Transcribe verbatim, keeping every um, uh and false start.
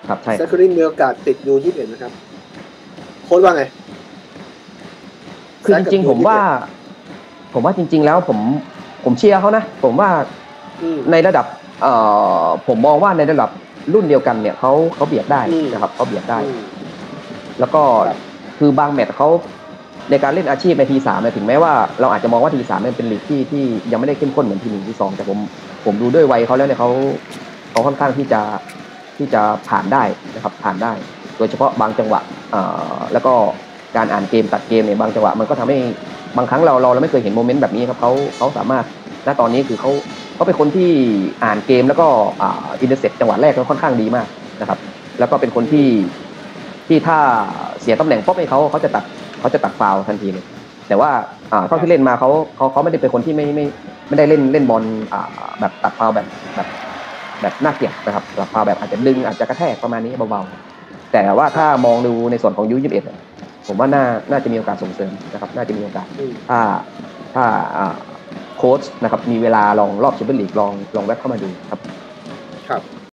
ครับใช่แซคเคอรีมีโอกาสติดยูยี่สิบเอ็ดนะครับโค้ชว่าไงคือจริงๆผมว่าผมว่าจริงๆแล้วผมผมเชียร์เขานะผมว่าในระดับเอ่อผมมองว่าในระดับรุ่นเดียวกันเนี่ยเขาเขาเบียดได้นะครับเขาเบียดได้แล้วก็คือบางแมตช์เขาในการเล่นอาชีพในทีสามเนี่ยถึงแม้ว่าเราอาจจะมองว่าทีสามเป็นลีกที่ที่ยังไม่ได้เข้มข้นเหมือนทีหนึ่งทีสองแต่ผมผมดูด้วยวัยเขาแล้วเนี่ยเขาเขาค่อนข้างที่จะที่จะผ่านได้นะครับผ่านได้โดยเฉพาะบางจังหวะอ่าแล้วก็การอ่านเกมตัดเกมเนี่ยบางจังหวะมันก็ทำให้บางครั้งเราเราเราไม่เคยเห็นโมเมนต์แบบนี้ครับเขาเขาสามารถณตอนนี้คือเขาเขาเป็นคนที่อ่านเกมแล้วก็อ่าอินเตอร์เซ็ปจังหวะแรกเขาค่อนข้างดีมากนะครับแล้วก็เป็นคนที่ที่ถ้าเสียตำแหน่งป๊อปให้เขาเขาจะตัดเขาจะตัดฟาวทันทีเลยแต่ว่าอ่าเท่าที่เล่นมาเขาเขาเขาไม่ได้เป็นคนที่ไม่ไม่ไม่ได้เล่นเล่นบอลอ่าแบบตัดฟาวแบบแบบแบบน่าเกลียดนะครับตัดฟาวแบบอาจจะดึงอาจจะกระแทกประมาณนี้เบาๆแต่ว่าถ้ามองดูในส่วนของยูยี่สิบเอ็ดผมว่าน่าน่าจะมีโอกาสส่งเสริมนะครับน่าจะมีโอกาสถ้าถ้าโค้ชนะครับมีเวลาลองรอบแชมเปี้ยนลีกลองลองแวะเข้ามาดูครับครับ